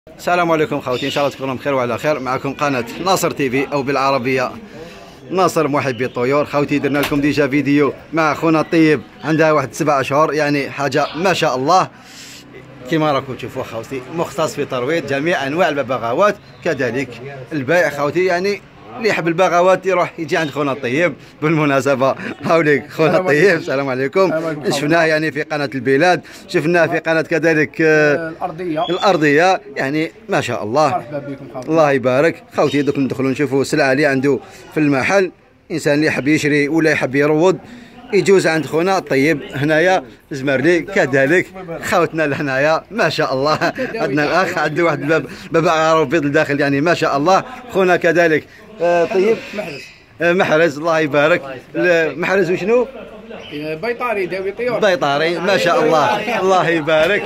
السلام عليكم خوتي، ان شاء الله تكونوا بخير وعلى خير. معكم قناه ناصر تي في او بالعربيه ناصر محبي الطيور. خوتي درنا لكم ديجا فيديو مع خونا الطيب، عندها واحد 7 اشهر، يعني حاجه ما شاء الله كما راكم تشوفوا خوتي، مختص في ترويض جميع انواع الببغاوات، كذلك البيع خوتي. يعني اللي يحب البغاوات يروح يجي عند خونا الطيب. بالمناسبه هاوليك خونا الطيب، السلام عليكم. شفناه يعني في قناه البلاد، شفناه في قناه كذلك الارضيه، يعني ما شاء الله. مرحبا بكم خوتي، الله يبارك خوتي. دوك ندخلوا نشوفوا السلعه اللي عنده في المحل. انسان اللي يحب يشري ولا يحب يروض يجوز عند خونا الطيب هنايا زمرلي، كذلك خوتنا لهنايا ما شاء الله. عندنا الاخ عنده واحد ببغاء بيض الداخل، يعني ما شاء الله. خونا كذلك طيب محرز، الله يبارك. محرز وشنو؟ بيطاري داوي طيور، بيطاري ما شاء الله، الله يبارك.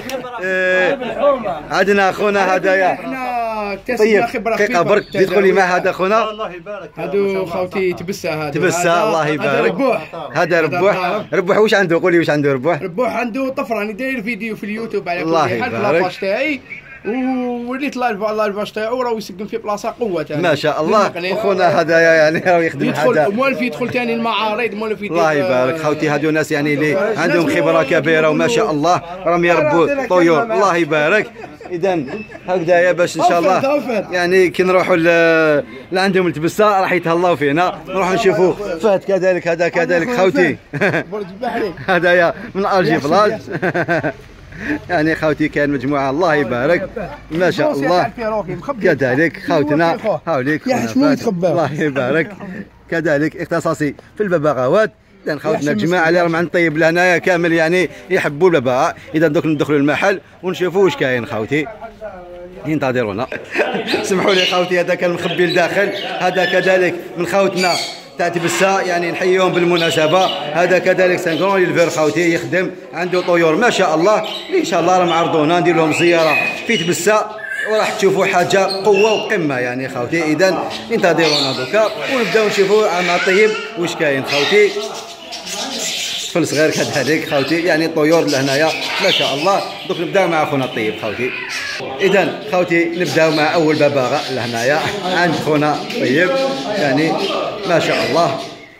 عندنا خونا هدايا. احنا طيب اكتسبنا خبره دقيقه برك تدخل لي مع هذا خونا. الله يبارك. هادو خوتي تبسه، تبسه الله يبارك. هذا ربوح واش عنده؟ قولي واش عنده ربوح. ربوح عنده طفره، راني داير فيديو في اليوتيوب على كل الله حال في يبارك. لاباج تاعي، ووليت اللايف تاعو راه يسقم في بلاصه قوه ما شاء الله. وخونا هدايا يعني راه يخدم يدخل هذا. موالف، يدخل ثاني المعارض، موالف يدير. الله يبارك خوتي، هادو ناس يعني اللي عندهم خبره كبيره وما شاء الله، راهم يربوا طيور. الله يبارك. اذا هكذايا باش ان شاء الله يعني كي نروحوا لعندهم التبسه راح يتهلاو فينا، نروحوا نشوفوا فهد كذلك. هذا كذلك خوتي برج البحري هدايا من الجي بلاج. يعني خوتي كان مجموعه الله يبارك ما شاء الله. كذلك خوتنا هاوليك الله يبارك، كذلك اختصاصي في الببغاوات. لان خوتنا الجماعه اللي راهم عند طيب لهنايا كامل يعني يحبوا الببغاء. اذا دوك ندخلوا المحل ونشوفوا واش كاين خوتي، ينتظرونا. سمحوا لي خوتي، هذا كان مخبي لداخل. هذا كذلك من خوتنا تاع تبسه، يعني نحييهم بالمناسبه. هذا كذلك سانكرون الفير خوتي، يخدم عنده طيور ما شاء الله، اللي ان شاء الله راهم عرضونا ندير لهم زياره في تبسه، وراح تشوفوا حاجه قوه وقمه يعني خوتي. اذا انتظرونا دوكا ونبداو نشوفوا مع الطيب واش كاين خوتي. طفل صغير كذلك خوتي، يعني الطيور لهنايا ما شاء الله. دوك نبداو مع خونا الطيب خوتي. اذا خوتي نبداو مع اول ببغاء لهنايا عند خونا الطيب، يعني ما شاء الله.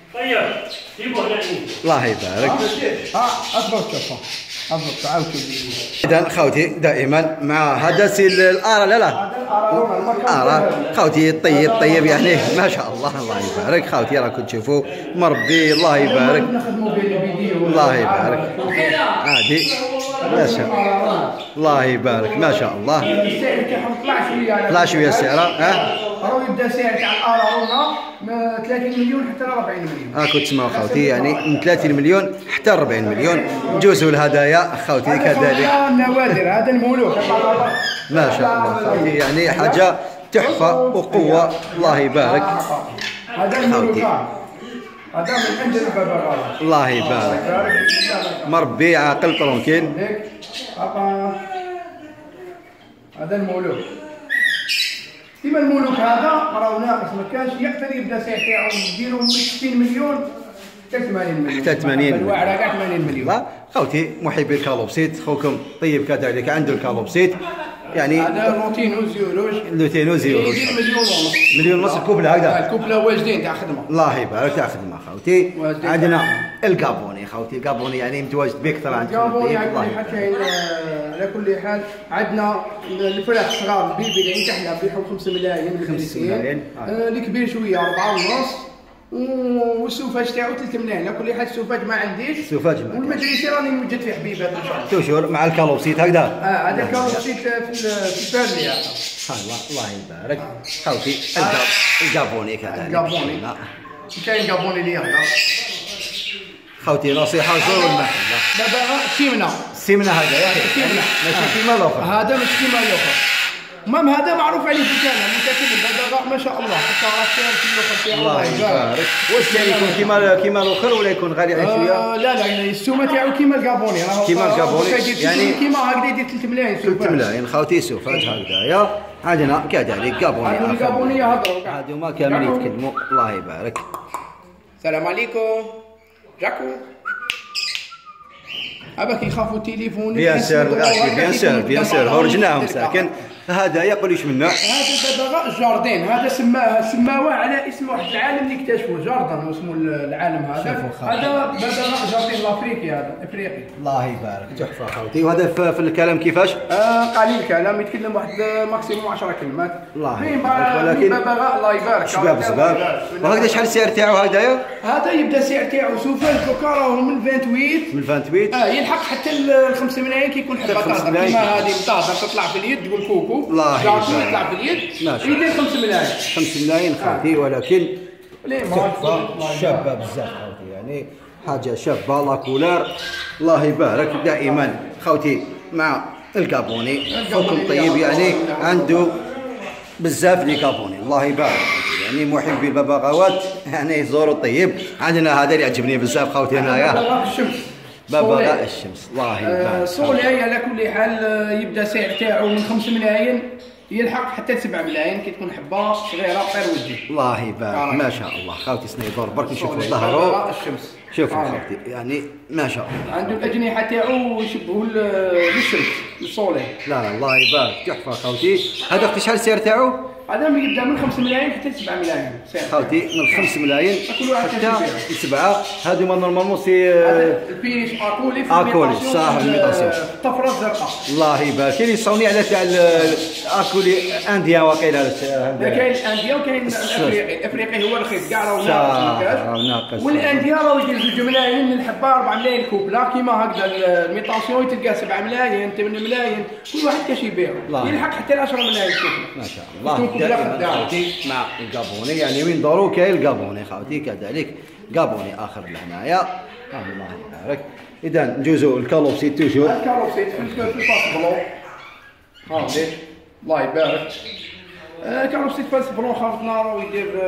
الله يبارك. اذا خوتي دائما مع هذا سي الارا. لا ارا خوتي طيب يعني ما شاء الله. الله يبارك خوتي، راكم تشوفوا مربي الله يبارك. الله يبارك. عادي ما شاء الله يبارك ما شاء الله. طلع شويه السعر. راهو يبدا سعر تاع الارا من 30 مليون حتى 40 مليون. راكم تسمعوا خوتي، يعني من 30 مليون حتى 40 مليون. نجوزوا الهدايا خوتي كذلك. النوادر هذا المولود ما شاء الله خوتي، يعني حاجه تحفه وقوه. الله يبارك هذا المولود، هذا من عند الببغاء. الله يبارك. مربي عاقل ترونكيل. هذا المولود كيما المولود هذا راه ناقص، ما كانش يقدر يبدا سعر تاعو نديرو من 60 مليون حتى 80 مليون. حتى 80 مليون. الواعره كاع 80 مليون. لا خوتي محبي الكالوبسيت، خوكم طيب كذلك عنده الكالوبسيت، يعني هذا لوتينو زيوروج. لوتينو زيوروج يدير مليون ونص. مليون ونص الكوبله هكذا. الكوبله واجدين تاع خدمه. الله يبارك تاع خدمه خوتي. عندنا الكابوني خوتي، الكابوني يعني متواجد بكثره عندكم. الكابوني على كل حال كاين، على كل حال عندنا الفراخ الصغار البيبي اللي عند احنا نبيعهم 5 ملايين. 5 ملايين. الكبير شويه 4 ونص، والسوفاج تاعو 3 ملايين. على كل حال السوفاج ما عنديش. السوفاج ما والمجلسي راني موجد في حبيبات ان شاء الله. توجور مع الكالوبسيت هكذا. هذا الكالوبسيت في الفاميليا. الله يبارك خوتي. الكابوني كذلك. الكابوني كاين كابوني اللي يهضر خوتي. نصيحه زوروا المحل. دابا السمنه هذا يا اخي ماشي كيما الاخر. هذا مش كيما الاخر. المهم هذا معروف عليه في الكلام، متاكد الببغاء ما شاء الله. حتى راه كاين في الاخر تاعو. الله يبارك. واش يعني يكون كيما الاخر ولا يكون غالي عليه شويه؟ لا السومه تاعو كيما الكابوني. كيما الكابوني يعني كيما هكذا يدير 3 ملايين. 3 ملايين خوتي سوفاج هكذايا. عندنا كذلك كابوني. الكابوني يهضروا هذوما كامل يتكلموا. الله يبارك. السلام عليكم جاكو. ابا كيخافوا التليفون. بيان سير الغاشي، بيان سير هرجناهم ساكن. هذا يقول ايش منه؟ هذا ببغاء جاردين، هذا سماوه على اسم واحد العالم اللي اكتشفه، جاردن اسمه العالم هذا. هذا ببغاء جاردين الافريقي، هذا افريقي. الله يبارك، تحفه خوتي. وهذا في الكلام كيفاش؟ قليل كلام، يتكلم واحد ماكسيموم 10 كلمات. الله يبارك. ولكن ببغاء الله يبارك شباب. وهكذا شحال السعر تاعو هذايا؟ هذا يبدا السعر تاعو سوف دوكا راهو من 28 يلحق حتى ل 5 ملايين كي يكون حبه طازه كيما هذه مطازه تطلع في اليد تقول كوكو. الله يبارك. يطلع في اليد يدير 5 ملايين. 5 ملايين خوتي. ولكن تحفه شابه بزاف خوتي، يعني حاجه شابه لا كولار. الله يبارك. دائما خوتي مع الكابوني حكم طيب، يعني عنده بزاف لي كابوني. الله يبارك، يعني محبي الببغاوات يعني يزوروا الطيب. عندنا هذا اللي يعجبني بزاف خوتي هنايا، ببغاء الشمس. ببغاء الشمس. الله يبارك. صولي على كل حال يبدا السعر تاعو من 5 ملايين يلحق حتى ل 7 ملايين كي تكون حبه صغيره طير وجهي. الله يبارك. ما شاء الله خوتي سنيدور برك نشوفوا ظهره. ببغاء الشمس شوفوا خوتي يعني ما شاء الله. عنده الاجنحه تاعو يشبهوا للشمس الصولي. لا الله يبارك، تحفه خوتي. هذا اختي شحال السعر تاعو؟ هذا يبدا من 5 ملايين حتى ل 7 ملايين خوتي. من 5 ملايين حتى ل 7. هذوما نورمالمون سي البيريش اكولي في اكولي صح الميطاسيون الطفره الزرقاء. الله يبارك. كاين يصوني على تاع الاكولي انديا وقيل هذا كاين الانديا وكاين الافريقي. الافريقي هو الخيط كاع راهو ناقص، والانديا راهو يدير 2 ملايين من الحبه، 4 ملايين كوبلا كيما هكذا. الميطاسيون تلقاه 7 ملايين 8 ملايين، كل واحد كاش يبيعو يلحق حتى ل 10 ملايين كوبلا. ما شاء الله. خوتي مع الكابوني، يعني وين دارو كاين الكابوني خوتي، كذلك كابوني اخر لهنايا. الله يبارك. اذا نجوزو الكالوبسيت توجور. الكالوبسيت في الفاس بلون هاهي. الله يبارك. الكالوبسيت فاس بلون خلطنا راهو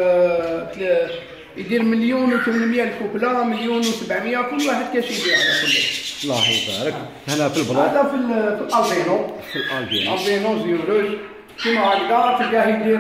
يدير 1,800,000 الكوبلا، 1,700,000 كل واحد كاش يبيع على كل. الله يبارك. هنا في البلون. هذا في الالبينو. الالبينو زيوروج كيما هكذا تلقاه يدير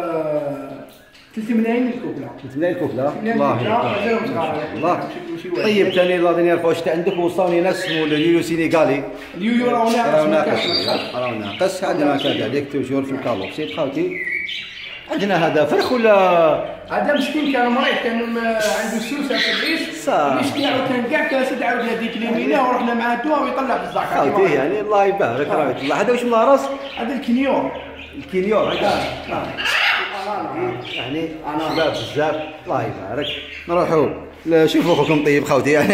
3 ملايين الكوبلا. 3 ملايين الكوبلا. الله يبارك. الله. طيب ثاني الله يرفع واش عندك وصلني ناس اسمه اليويو سينيغالي. اليويو راهو ناقص. عندنا كذلك توجور في الكالوبسيت خوتي. عندنا هذا فرخ ولا هذا مسكين كان مريض، كان عنده السوسه في العيش يشكي عاود كان كاع كاسد عاود هذيك اليمينه ورحنا معاه الدواء ويطلع بالزعكه خوتي. يعني الله يبارك راه يطلع. هذا واش من راس؟ هذا الكنيور. هذا يعني شباب بزاف. الله يبارك. نروحوا شوفوا اخوكم طيب خوتي، يعني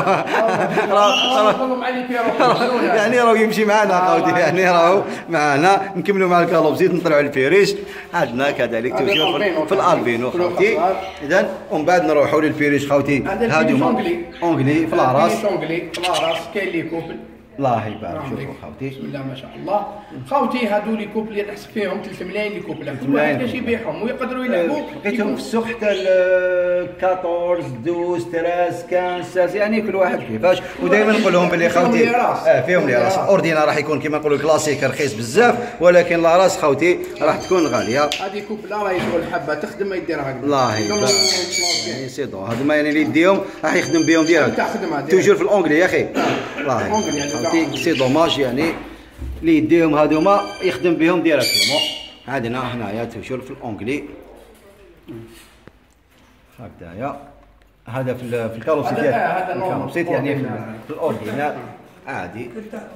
يعني راهو يمشي معنا خوتي، يعني راهو معنا. نكملوا مع الكالوبسيت نطلعوا الفيريش. عندنا كذلك توجور في الالبينو خوتي. اذا ومن بعد نروحوا للفيريش خوتي. هادو اونغلي في الراس. كاين لي كوبل. الله يبارك. شوفوا خوتي بسم الله ما شاء الله. خوتي هادو لي كوبل اللي نحسب فيهم 3 ملايين لي كوبل، كل واحد كاش يبيعهم ويقدروا يلعبوا. لقيتهم في السوق حتى 14 12 13 15، يعني كل واحد كيفاش. ودائما نقول لهم باللي خوتي فيهم لي راس. اوردينا راح يكون كما نقولوا كلاسيك رخيص بزاف، ولكن لا راس خوتي راح تكون غاليه. هذه كوبلا راهي شغل حبه تخدم ما يديرها هكذا. الله يبارك. يعني سي دو هذوما يعني اللي يديهم راح يخدم بهم ديريكت. توجور في الانجلي يا اخي. الله سي دوماج، يعني اللي يديهم هذوما يخدم بهم ديريكتومون. عندنا هنايا توجور في الانجلي هكذايا. هذا في الكالوبسيت، الكالوبسيت يعني في الاوردينال عادي.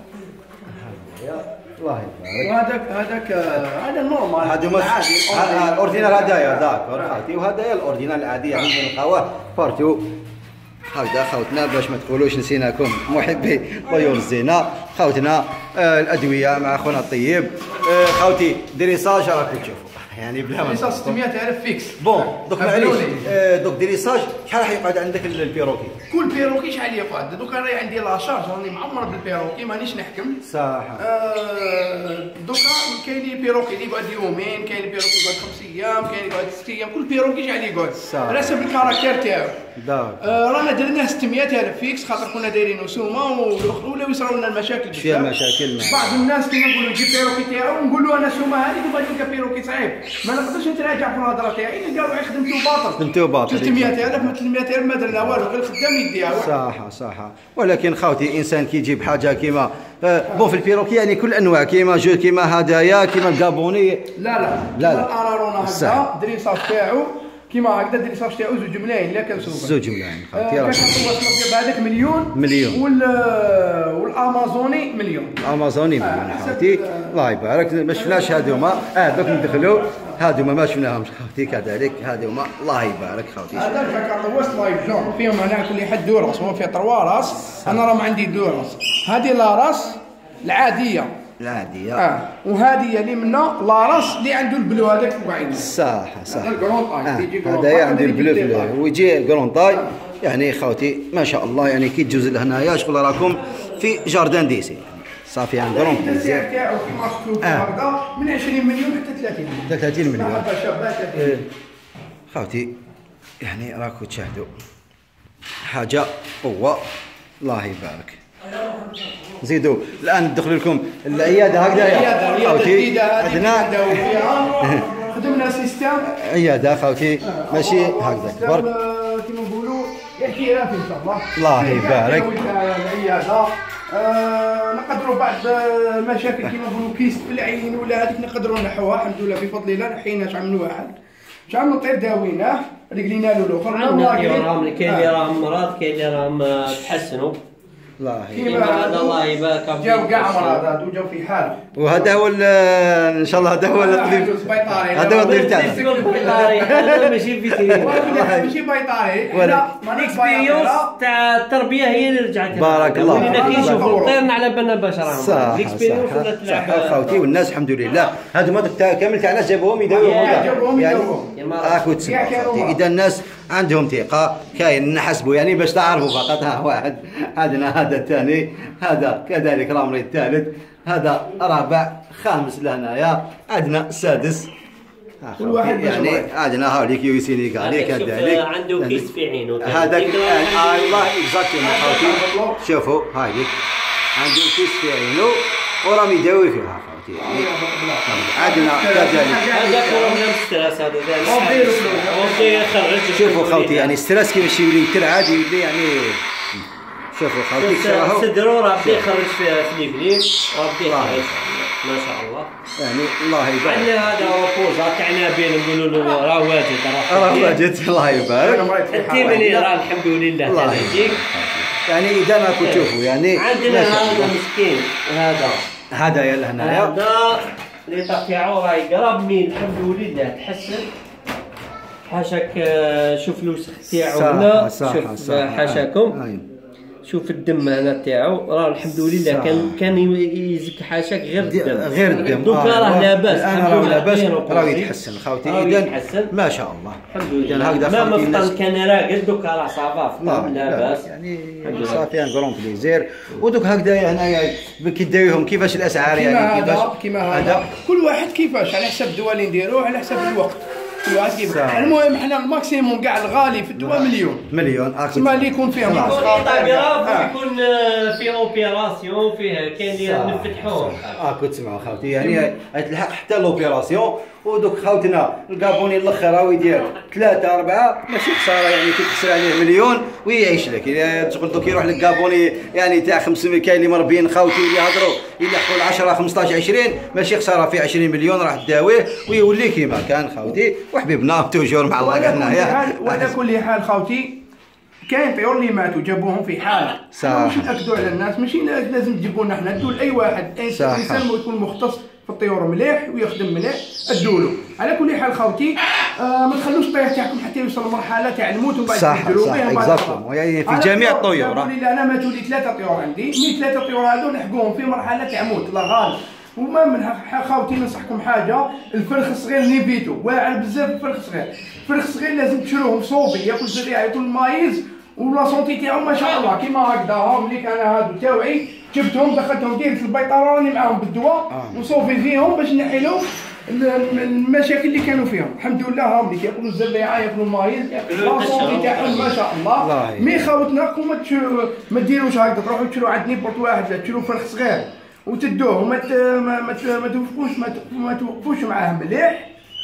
الله يبارك. وهذاك هذا النورمال. هذوما الاوردينال هذايا داكور خوتي، وهذايا الاوردينال العادي يعني نلقاوه بارتو. هكذا خوتنا باش ما تقولوش نسيناكم محبي طيور الزينه. خوتنا الادويه مع خونا الطيب. خوتي دريساج راكم تشوفوا يعني بلا ما 600,000 فيكس. بون دوك معليش دوك دريساج شحال راح يقعد عندك البيروكي؟ كل بيروكي شحال يقعد؟ دوك راني عندي لاشارج راني معمر بالبيروكي مانيش نحكم صح. دوكا كاين لي بيروكي اللي يقعد يومين، كاين بيروكي يقعد 5 ايام، كاين يقعد 6 ايام، كل بيروكي شحال يقعد حسب الكاركتير تاعو. رانا درنا 600,000 فيكس خاطر كنا دايرين وسومه ولاو يصراو لنا المشاكل فيها مشاكل. بعض الناس كيما نقولوا جيب بيروكي تاعو نقول له انا السومه هذه تبغى تلقى بيروكي صعيب، ما نقدرش نتراجع في الهضره تاعي. نلقاو خدمتو باطل 300,000 ما 300,000 ما درنا والو، غير خدام يديها. صح. ولكن خوتي الانسان كي يجيب حاجه كيما بون في البيروكي يعني كل انواع كيما جو كيما هدايا كيما الكابوني. لا الارارونا هكذا دريساج تاعو كيما هكذا دريساج تاعو زوج ملايين لا كنسوق زوج ملايين خوتي راه كنحطوا بهذاك مليون والامازوني مليون. الامازوني مليون خوتي الله يبارك. ما شفناش هادوما دوك ندخلوا هادوما ما شفناهمش خوتي كذلك هادوما الله يبارك خوتي. هذا الفكره وسط لايف جون فيهم انا كل حد دو راس هو فيه 3 راس انا راه ما عندي 2 راس. هذه لا راس العاديه وهذه اللي منا لا راس اللي عنده البلو هذاك وعينه صح هذايا عنده البلو ويجي الكرون طاي يعني خوتي ما شاء الله يعني كي تجوز لهنايا شغل راكم في جاردان ديسي صافي عن كرون بليزير تاعو كيما شفتوا هكذا من 20 مليون حتى 30 مليون خوتي يعني راكم تشاهدوا حاجه قوه الله يبارك. نزيدوا الان ندخل لكم العياده هكذايا خوتي عندنا خدمنا سيستم عياده خوتي ماشي هكذا كبر كيما نقولوا احترافي ان شاء الله. الله يبارك. العياده نقدروا بعض المشاكل كيما نقولوا كيس في العين ولا هذيك نقدروا نحوها الحمد لله بفضل الله. حينا شحال من واحد شحال من طير داويناه رجلينا له الاخر كاين اللي راهم مرض كاين اللي راهم تحسنوا الله الله يبارك. جاو كاع مرض هادو جاو في حال وهذا هو ان شاء الله هذا هو الضيف هذا هو الضيف تاعنا هذا ماشي فيترين ماشي بيطاري الاكسبيريونس تاع التربيه هي اللي رجعت بارك الله. ولينا كيشوفوا الطير على بالنا باش راهم الاكسبيريونس صح خوتي والناس الحمد لله هادو ما كامل تاع الناس جابوهم يداويوهم يعني راكو تسمعوا خوتي. اذا الناس عندهم ثقه كاين نحسبوا يعني باش تعرفوا فقط. ها واحد عندنا هذا الثاني هذا كذلك الامر الثالث هذا رابع خامس لهنايا عندنا السادس كل واحد يعني عندنا هاوليك يوسيني كذلك كذلك عنده كيس في عينه هذاك الله اكزاكتومون خوتي شوفوا هايليك عنده كيس في عينه وراهم يداوي فيها خوتي يعني عندنا كذلك هذا بروبليم ستريس هذا شوفوا خوتي يعني ستريس كيفاش يولي يترعد يولي يعني شوفوا خوتي صدروا راه بدا يخرج في ليفلين ربي يخرج ما شاء الله يعني الله يبارك. عندنا هذا بوزا تاع نبيل نقولوا له راه واجد راه واجد الله يبارك. التيمني راه الحمد لله الله يجيك يعني اذا ما كنت تشوفوا يعني عندنا هذا مسكين هذا يا لهنايا هذا اللي تاعو راهي قراب من الحمد لله تحسن حاشاك شوف الوسخ تاعو هنا شوف حاشاكم شوف الدم هنا تاعو راه الحمد لله كان يزك حاشاك غير الدم دوكا راه لاباس راه لاباس راه يتحسن خوتي اذا ما شاء الله الحمد لله هكذا ما مفطن كان راقد دوكا راه صافا لاباس يعني صافي ان كرون بليزير ودوك هكذا هنايا كي داويهم كيفاش الاسعار يعني كيما هذا كل واحد كيفاش على حسب الدواء اللي نديروه على حسب الوقت. المهم حنا الماكسيموم كاع الغالي في الدواء مليون تسمى اللي يكون فيه يكون في اوبيراسيون فيه كاين اللي نفتحوه كنت تسمعوا خوتي يعني تلحق حتى لوبيراسيون ودوك خوتنا الكابوني الاخر راهو يدير 3 4 ماشي خساره يعني كي تخسر عليه مليون ويعيش لك يعني تقول دوك يروح لك كابوني يعني تاع 500 كاين اللي مربيين خوتي اللي يهضروا يلحقوا 10 15 20 ماشي خساره في 20 مليون راح تداويه ويولي كيما كان خوتي وحبيبنا توجور مع الله هنايا. وعلى كل حال خوتي كاين طيور اللي ماتوا جابوهم في حاله ماشي ناكدوا على الناس ماشي لازم تجيبوا لنا حنا ندوا لاي واحد انسان يكون مختص في الطيور مليح ويخدم مليح ادوا له. على كل حال خوتي ما تخلوش الطير تاعكم حتى يوصل لمرحله تاع الموت ومن بعد تديروا به اكزاكتومون يعني في جميع الطيور. انا ماتوا لي 3 طيور عندي من 3 طيور هذو نحقوهم في مرحله تاع موت الله غالب. وما من خوتي ننصحكم حاجه الفرخ الصغير نيفيتو واعر بزاف الفرخ الصغير لازم تشروه صوبي ياكل زريعه ياكل مايز ولا سونتي تاعو ما شاء الله كيما هكذا. ها ملي كان هادو تاوعي جبتهم دخلتهم ديريكت البيطاره راني معاهم بالدواء وصوفي فيهم باش نحي لهم المشاكل اللي كانوا فيهم الحمد لله. ها ملي كياكلوا الزريعه ياكلوا المايز لا سونتي تاعهم ما شاء الله. مي خوتنا ما ديروش هكذا تروحوا تشرو عند نيبورت واحد لا تشرو فرخ صغير وتدوه وما توقفوش معاه مليح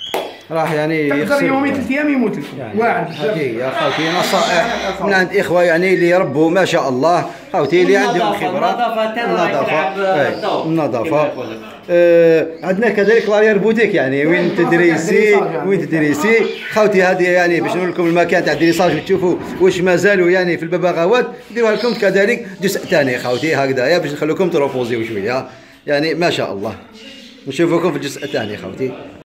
راح يعني تقدر يومين 3 ايام يموت لكم يعني واعر. هذه يا خوتي نصائح من عند اخوه يعني اللي يربوا ما شاء الله خوتي اللي عندهم خبره. النظافه عندنا كذلك لارير بوتيك يعني وين تدريسي خوتي. هذه يعني باش نقول لكم المكان تاع الدريساج تشوفوا واش مازالوا يعني في الببغاوات نديروها لكم كذلك جزء ثاني خوتي هكذايا باش نخليكم تروبوزيو شويه يعني ما شاء الله. نشوفكم في الجزء الثاني خوتي.